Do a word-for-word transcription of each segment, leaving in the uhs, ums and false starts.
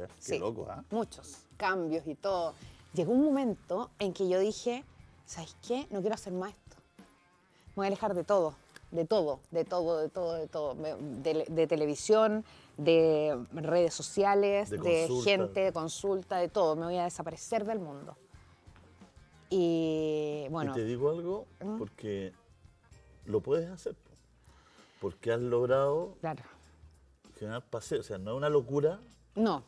Qué sí, loco, ¿ah? ¿eh? Muchos cambios y todo. Llegó un momento en que yo dije, ¿sabes qué? No quiero hacer más esto. Me voy a alejar de todo, de todo, de todo, de todo, de todo. De, de televisión, de redes sociales, De de, consulta. gente, de consulta, de todo. Me voy a desaparecer del mundo. Y bueno. Y te digo algo, ¿Mm? porque lo puedes hacer. Porque has logrado Claro. generar paseo. O sea, no es una locura. No.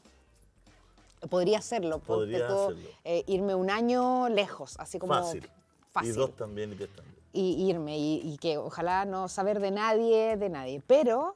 Podría hacerlo. Podría puedo, hacerlo. Eh, irme un año lejos, así como Fácil. fácil. Y dos también y tres también. Y irme, y, y que ojalá no saber de nadie, de nadie. Pero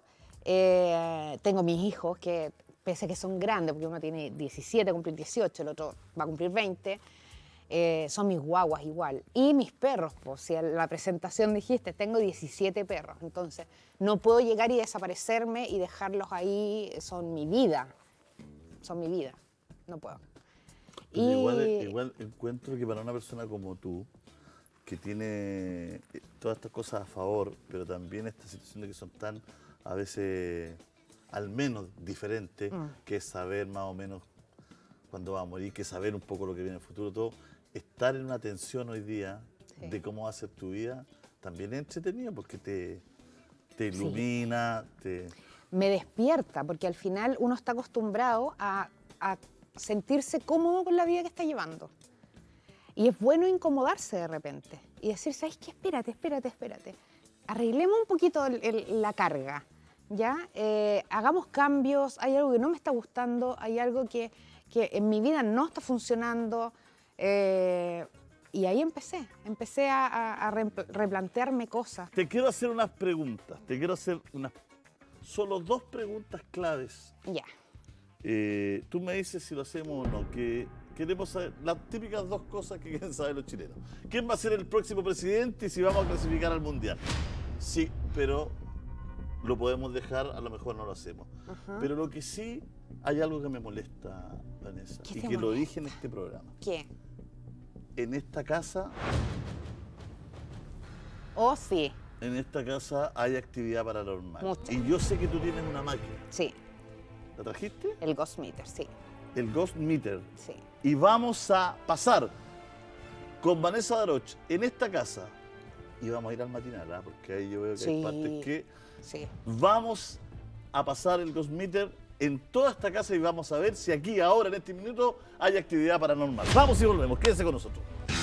eh, tengo mis hijos que, pese a que son grandes, porque uno tiene diecisiete, cumplir dieciocho, el otro va a cumplir veinte, eh, son mis guaguas igual. Y mis perros, pues si en la presentación dijiste, tengo diecisiete perros, entonces no puedo llegar y desaparecerme y dejarlos ahí, son mi vida, son mi vida, no puedo. Pero y... igual, igual encuentro que para una persona como tú, que tiene todas estas cosas a favor, pero también estas situaciones que son tan, a veces, al menos diferentes, mm. que es saber más o menos cuándo va a morir, que saber un poco lo que viene en el futuro, todo, estar en una tensión hoy día sí. de cómo va a ser tu vida, también es entretenido porque te, te ilumina, sí. te... Me despierta, porque al final uno está acostumbrado a, a sentirse cómodo con la vida que está llevando. Y es bueno incomodarse de repente y decir, ¿sabes qué? Espérate, espérate, espérate. Arreglemos un poquito el, el, la carga, ¿ya? Eh, hagamos cambios, hay algo que no me está gustando, hay algo que, que en mi vida no está funcionando. Eh, y ahí empecé, empecé a, a, a replantearme cosas. Te quiero hacer unas preguntas, te quiero hacer unas, solo dos preguntas claves. Ya. Eh, tú me dices si lo hacemos o no, que... Queremos saber las típicas dos cosas que quieren saber los chilenos. ¿Quién va a ser el próximo presidente y si vamos a clasificar al Mundial? Sí, pero lo podemos dejar, a lo mejor no lo hacemos. Uh-huh. Pero lo que sí, hay algo que me molesta, Vanessa, y que molesta? Lo dije en este programa. ¿Qué? En esta casa... Oh, sí. En esta casa hay actividad paranormal. Mucha. Y yo sé que tú tienes una máquina. Sí. ¿La trajiste? El Ghost Meter, sí. El Ghost Meter. Sí. Y vamos a pasar con Vanessa Daroch en esta casa. Y vamos a ir al matinal, ¿eh? Porque ahí yo veo que sí. hay partes que... Sí. Vamos a pasar el Ghost Meter en toda esta casa y vamos a ver si aquí, ahora, en este minuto, hay actividad paranormal. Vamos y volvemos. Quédense con nosotros.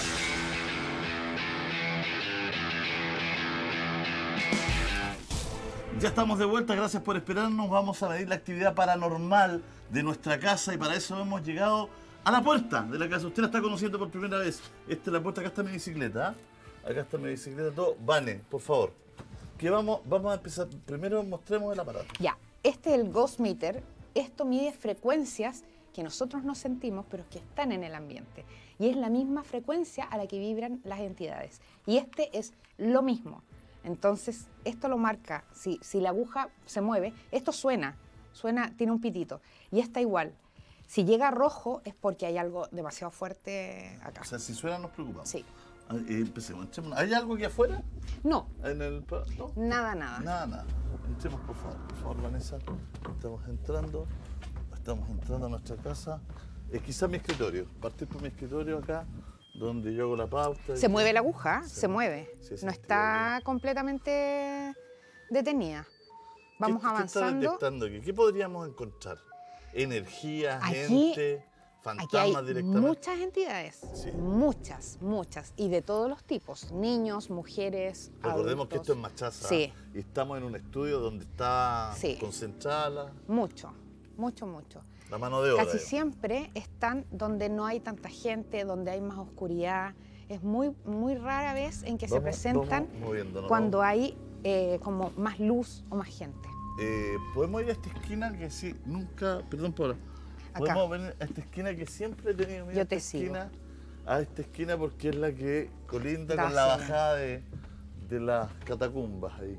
Ya estamos de vuelta, gracias por esperarnos. Vamos a medir la actividad paranormal de nuestra casa y para eso hemos llegado a la puerta de la casa. Usted la está conociendo por primera vez. Esta es la puerta, acá está mi bicicleta. ¿eh? Acá está mi bicicleta, todo. Vane, por favor. Que vamos, vamos a empezar. Primero mostremos el aparato. Ya, este es el Ghost Meter. Esto mide frecuencias que nosotros no sentimos, pero que están en el ambiente. Y es la misma frecuencia a la que vibran las entidades. Y este es lo mismo. Entonces, esto lo marca, si, si la aguja se mueve, esto suena, suena, tiene un pitito, y está igual. Si llega rojo es porque hay algo demasiado fuerte acá. O sea, si suena nos preocupamos. Sí. Ah, eh, empecemos. ¿Hay algo aquí afuera? No. ¿En el, no? Nada, nada. Nada, nada. Entremos, por favor, por favor, Vanessa. Estamos entrando, estamos entrando a nuestra casa. Es quizás mi escritorio, partir por mi escritorio acá, donde yo hago la pauta. Se mueve la aguja, se, se mueve. Sí, no está bien. completamente detenida. Vamos ¿Qué, avanzando. ¿Qué está detectando aquí? ¿Qué podríamos encontrar? ¿Energía, aquí, gente, fantasmas aquí hay directamente? Muchas entidades, sí. muchas, muchas, y de todos los tipos, niños, mujeres, Recordemos adultos. que esto es Machaza, sí. y estamos en un estudio donde está sí. concentrada la... Mucho, mucho, mucho. La mano de obra. Casi siempre están donde no hay tanta gente, donde hay más oscuridad. Es muy, muy rara vez en que vamos, se presentan cuando vamos. hay eh, como más luz o más gente. Eh, Podemos ir a esta esquina que sí, nunca, perdón por... Podemos venir a esta esquina que siempre he tenido miedo. Yo te esta sigo. Esquina, a esta esquina porque es la que colinda Da con la sí. bajada de, de las catacumbas ahí.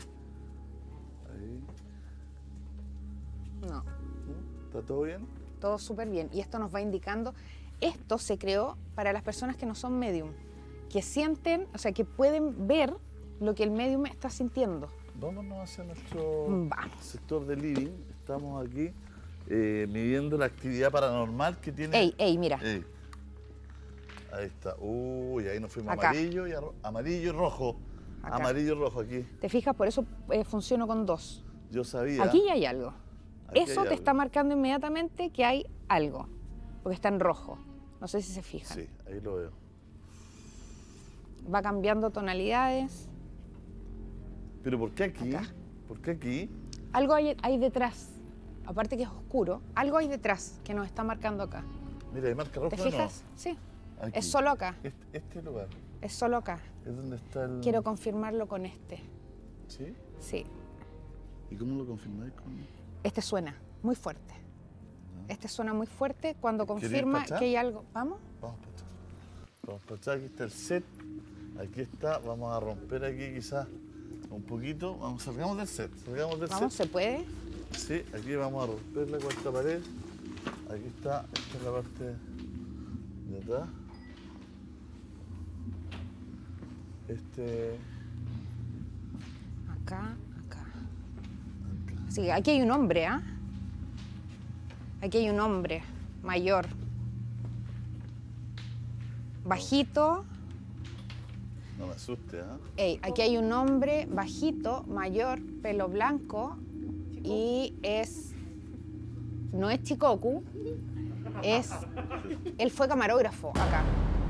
Ahí. No. ¿Está todo bien? Todo súper bien. Y esto nos va indicando, esto se creó para las personas que no son medium, que sienten, o sea, que pueden ver lo que el medium está sintiendo. Vámonos hacia nuestro Vamos. sector de living. Estamos aquí eh, midiendo la actividad paranormal que tiene. Ey, ey, mira. Ey. Ahí está. Uy, ahí nos fuimos Acá. amarillo y arro- amarillo y rojo. Acá. Amarillo y rojo aquí. ¿Te fijas? Por eso eh, funciono con dos. Yo sabía. Aquí ya hay algo. Aquí Eso hay te algo. está marcando inmediatamente que hay algo, porque está en rojo. No sé si se fijan. Sí, ahí lo veo. Va cambiando tonalidades. Pero ¿por qué aquí? Acá. ¿Por qué aquí? Algo hay, hay detrás. Aparte que es oscuro, algo hay detrás que nos está marcando acá. Mira, hay marca roja. ¿Te o fijas? Sí. No. Aquí. Es solo acá. Este, este lugar. Es solo acá. Es donde está el. Quiero confirmarlo con este. ¿Sí? Sí. ¿Y cómo lo confirmáis con.? Este suena muy fuerte. Este suena muy fuerte cuando ¿Queréis confirma pachar? que hay algo. ¿Vamos? Vamos para allá. Vamos para allá, aquí está el set. Aquí está, vamos a romper aquí quizás un poquito. Vamos, salgamos del set, salgamos del Vamos, set. ¿se puede? Sí, aquí vamos a romper la cuarta pared. Aquí está, esta es la parte de atrás. Este. Acá, acá. Sí, aquí hay un hombre, ¿ah? Aquí hay un hombre mayor. Bajito. No me asuste, ¿ah? Ey, aquí hay un hombre bajito, mayor, pelo blanco y es. No es Chikoku, es. Él fue camarógrafo acá.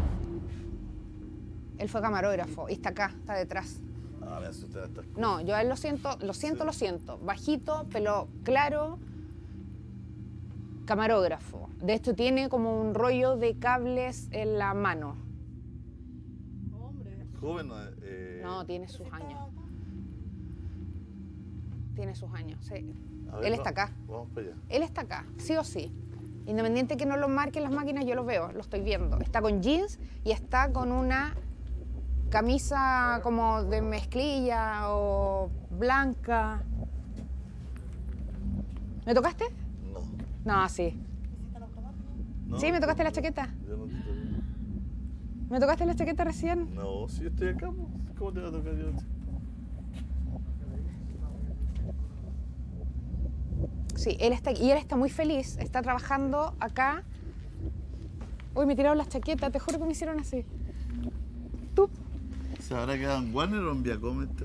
Él fue camarógrafo y está acá, está detrás. Ah, me asustan estas cosas. No, yo a él lo siento, lo siento, lo siento. Bajito, pelo claro, camarógrafo. De hecho, tiene como un rollo de cables en la mano. Joven, eh, No, tiene sus años. Tiene sus años, sí. a ver, Él está va- acá. Vamos para allá. Él está acá, sí o sí. Independiente que no lo marquen las máquinas, yo lo veo, lo estoy viendo. Está con jeans y está con una camisa como de mezclilla o blanca. ¿Me tocaste? No. No, sí. no Sí, me tocaste la chaqueta. Yo no te toqué. ¿Me tocaste la chaqueta recién? No, si yo estoy acá, pues, ¿cómo te va a tocar yo? Sí, él está y él está muy feliz, está trabajando acá. Uy, me tiraron las chaquetas, te juro que me hicieron así. Tú. ¿Se habrá quedado en Warner o en Viacom esta,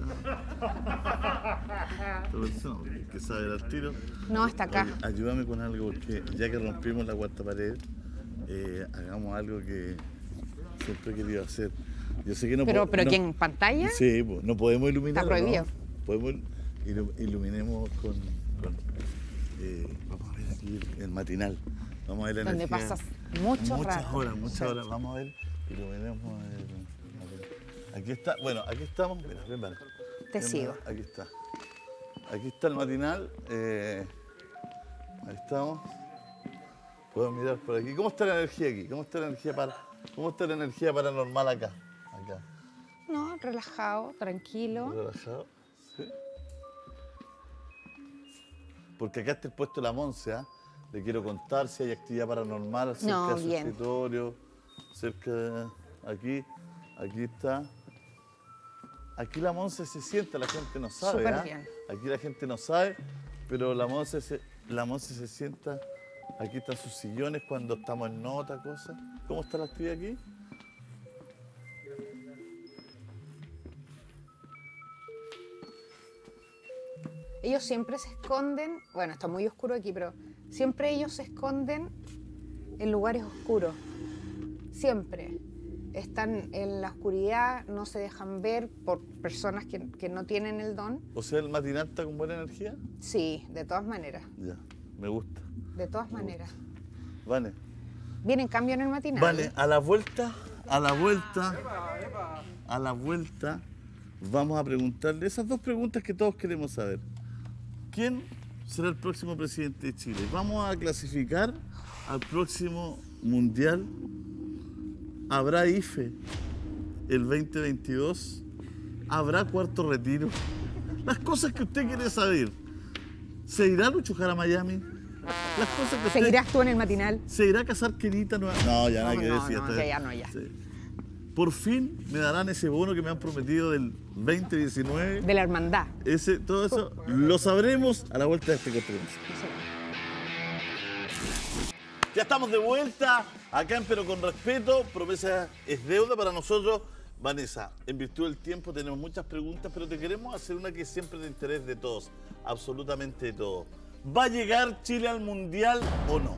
esta persona? Porque el que sabe dar tiro. No, está acá. Oye, ayúdame con algo, porque ya que rompimos la cuarta pared, eh, hagamos algo que siempre he querido hacer. Yo sé que no Pero, po- pero no- ¿qué en pantalla? Sí, pues, no podemos iluminar. Está prohibido. ¿no? Podemos ilu- iluminemos con. con, eh, vamos a ver aquí el, el matinal. Vamos a ver la Donde energía. pasas mucho Muchas rato. horas, muchas Sí. horas. Vamos a ver, iluminemos el matinal. Aquí está, bueno, aquí estamos. Mira, ven, ven. Te Ven, sigo. ven, Aquí está. Aquí está el matinal. eh, ahí estamos. Puedo mirar por aquí. ¿Cómo está la energía aquí? ¿Cómo está la energía para, cómo está la energía paranormal acá? Acá. No, relajado, tranquilo. Relajado. Sí. Porque acá está el puesto de la Monse, ¿ah? Le quiero contar si hay actividad paranormal cerca No, de su bien. escritorio, cerca de aquí, aquí está. Aquí la Monse se sienta, la gente no sabe, Súper ¿ah? bien. Aquí la gente no sabe, pero la Monse se, la Monse se sienta. Aquí están sus sillones cuando estamos en nota, cosas. ¿Cómo está la actividad aquí? Ellos siempre se esconden, bueno, está muy oscuro aquí, pero siempre ellos se esconden en lugares oscuros. Siempre. Están en la oscuridad, no se dejan ver por personas que, que no tienen el don. O sea, el matinal está con buena energía. Sí, de todas maneras, Ya, me gusta. de todas maneras. Vale. Viene en cambio en el matinal. Vale, a la vuelta, a la vuelta, a la vuelta, vamos a preguntarle esas dos preguntas que todos queremos saber. ¿Quién será el próximo presidente de Chile? Vamos a clasificar al próximo mundial. ¿Habrá I F E el veinte veintidós? ¿Habrá cuarto retiro? Las cosas que usted quiere saber. ¿Se irá Lucho Jara a Miami? Las cosas que usted... ¿Seguirás tú en el matinal? ¿Se irá a casar Kenita nueva? No, ya nada No, que no, decir. no, está- ya, ya no, ya. Sí. Por fin me darán ese bono que me han prometido del veinte diecinueve. De la hermandad. Ese, todo eso lo sabremos a la vuelta de este corte. No sé. Ya estamos de vuelta acá en Pero con Respeto. Promesa es deuda para nosotros. Vanessa, en virtud del tiempo tenemos muchas preguntas, pero te queremos hacer una que es siempre de interés de todos, absolutamente de todos. ¿Va a llegar Chile al Mundial o no?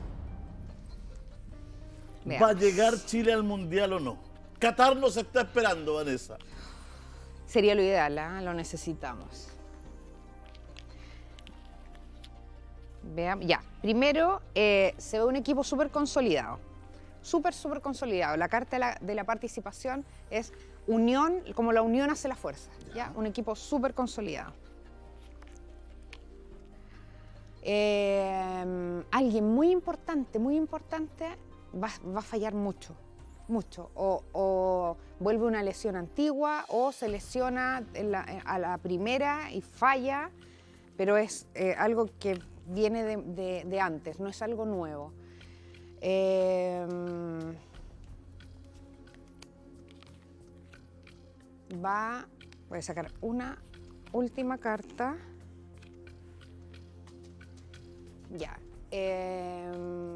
Veamos. ¿Va a llegar Chile al Mundial o no? Qatar nos está esperando, Vanessa. Sería lo ideal, ¿eh? Lo necesitamos. Veamos, ya. Primero, eh, se ve un equipo súper consolidado. Súper, súper consolidado. La carta de la, de la participación es unión, como la unión hace la fuerza. ¿Ya? Un equipo súper consolidado. Eh, alguien muy importante, muy importante, va, va a fallar mucho. Mucho. O, o vuelve una lesión antigua o se lesiona en la, a la primera y falla, pero es eh, algo que viene de, de, de antes, no es algo nuevo. Eh, va, voy a sacar una última carta. Ya. Eh,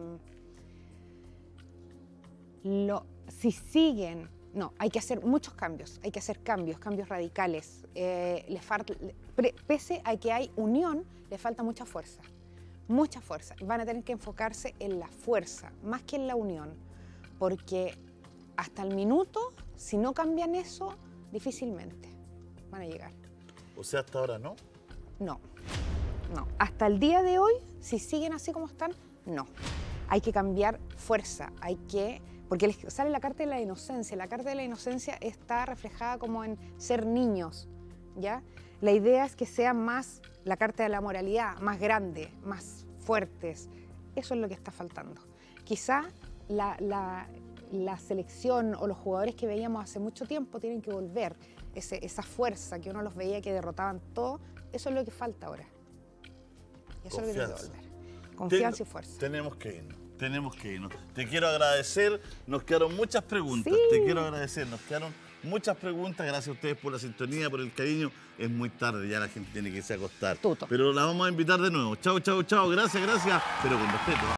lo, si siguen, no, hay que hacer muchos cambios, hay que hacer cambios, cambios radicales. Eh, le falta, pese a que hay unión, le falta mucha fuerza. Mucha fuerza. Van a tener que enfocarse en la fuerza, más que en la unión, porque hasta el minuto, si no cambian eso, difícilmente van a llegar. O sea, hasta ahora no. No, no. Hasta el día de hoy, si siguen así como están, no. Hay que cambiar fuerza, hay que... Porque les sale la carta de la inocencia. La carta de la inocencia está reflejada como en ser niños, ¿ya? La idea es que sea más la carta de la moralidad, más grande, más fuertes. Eso es lo que está faltando. Quizá la, la, la selección o los jugadores que veíamos hace mucho tiempo tienen que volver. Ese, esa fuerza que uno los veía que derrotaban todo, eso es lo que falta ahora. Eso es lo que tiene que volver. Confianza Ten, y fuerza. Tenemos que irnos, tenemos que irnos. Te quiero agradecer, nos quedaron muchas preguntas. Sí. Te quiero agradecer, nos quedaron muchas preguntas. Gracias a ustedes por la sintonía, por el cariño. Es muy tarde, ya la gente tiene que irse a acostar. Tuto. Pero la vamos a invitar de nuevo. Chao, chao, chao. Gracias, gracias. Pero con respeto.